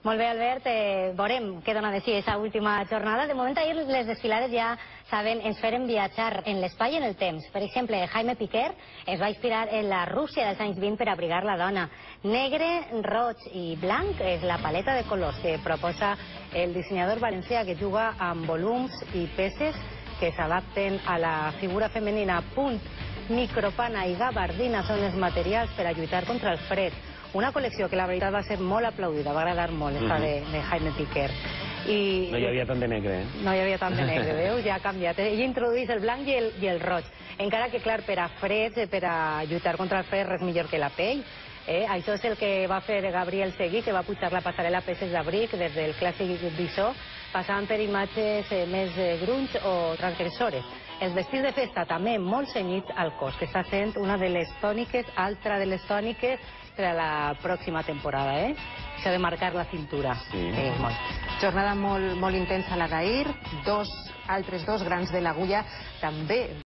Molt bé, Albert, veurem què dona de si aquesta última jornada. De moment, ahir les desfilades ja saben, ens feren viatjar en l'espai i en el temps. Per exemple, Jaime Piquer es va inspirar en la Rússia dels anys 20 per abrigar la dona. Negre, roig i blanc és la paleta de colors que proposa el dissenyador valencià, que juga amb volums i peces que s'adapten a la figura femenina. Punt, micropana i gabardina són els materials per a lluitar contra el fred. Una col·lecció que la veritat va ser molt aplaudida, va agradar molt, esta de Jaime Piquer. No hi havia tant de negre, eh? No hi havia tant de negre, veus? Ja ha canviat. Ell introdueix el blanc i el roig. Encara que, clar, per a freds, per a lluitar contra el fred, res millor que la pell. Això és el que va fer Gabriel Seguí, que va pujar la passarel·la peces d'abric des del clàssic visor, passant per imatges més grunys o transgressores. Els vestits de festa també molt cenyits al cos, que està sent una de les tòniques, altra de les tòniques per a la pròxima temporada, Això de marcar la cintura. Sí. Jornada molt intensa la d'ahir, altres dos grans de l'Agulla també